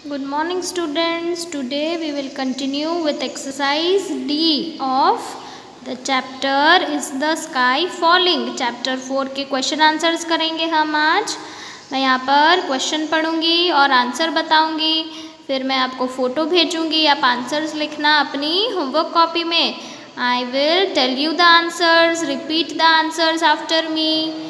Good morning students. Today we will continue with exercise D of the chapter is the sky falling. Chapter 4 के question answers करेंगे हम आज। मैं यहाँ पर क्वेश्चन पढ़ूंगी और आंसर बताऊंगी, फिर मैं आपको फ़ोटो भेजूंगी, आप आंसर्स लिखना अपनी होमवर्क कॉपी में। I will tell you the answers, repeat the answers after me.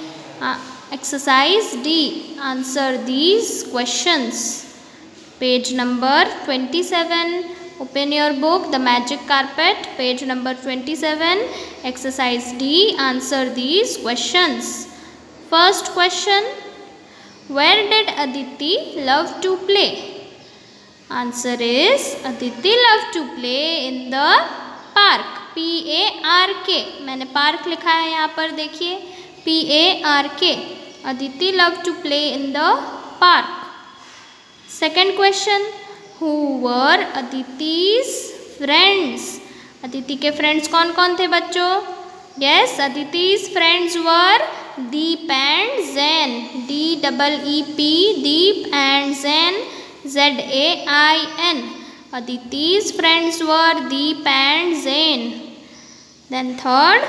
Exercise D. Answer these questions. Page number 27. Open your book, The Magic Carpet, page number 27. Exercise D. Answer these questions. First question. Where did Aditi love to play? Answer is Aditi loved to play in the park. P-A-R-K. मैंने park लिखा है यहाँ पर, देखिए P-A-R-K. Aditi loved to play in the park. Second question. Who were Aditi's friends? Aditi के friends कौन कौन थे बच्चों? Yes, Aditi's friends were Deep and Zain. D-E-E-P, Deep and Zain, Z-A-I-N. Aditi's friends were Deep and Zain. Then third.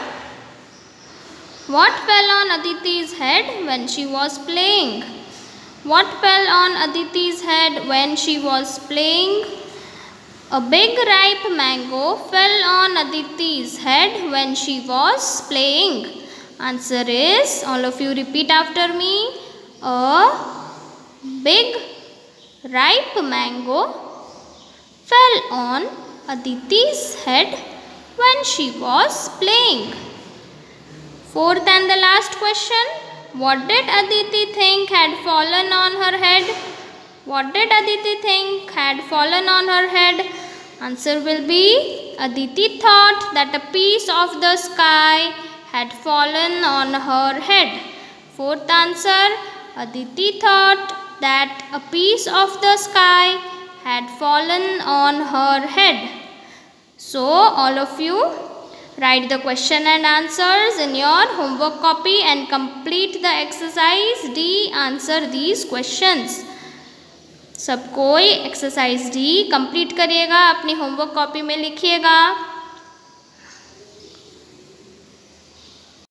What fell on Aditi's head when she was playing? What fell on Aditi's head when she was playing? A big ripe mango fell on Aditi's head when she was playing. Answer is, all of you repeat after me. A big ripe mango fell on Aditi's head when she was playing. Fourth and the last question. What did Aditi think had fallen on her head? What did Aditi think had fallen on her head? Answer will be, Aditi thought that a piece of the sky had fallen on her head. Fourth answer, Aditi thought that a piece of the sky had fallen on her head. So, all of you write the question and answers in your homework copy and complete the exercise D. Answer these questions. सब कोई exercise D complete करिएगा, अपनी homework copy में लिखिएगा।